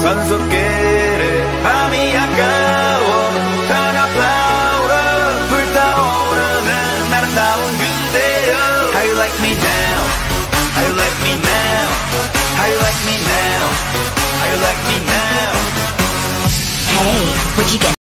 반석길에 밤이 아까워 타나플라워 불타오르는 아름다운 그대여. How you like me now? How you like me now? How you like me now? How you like me now?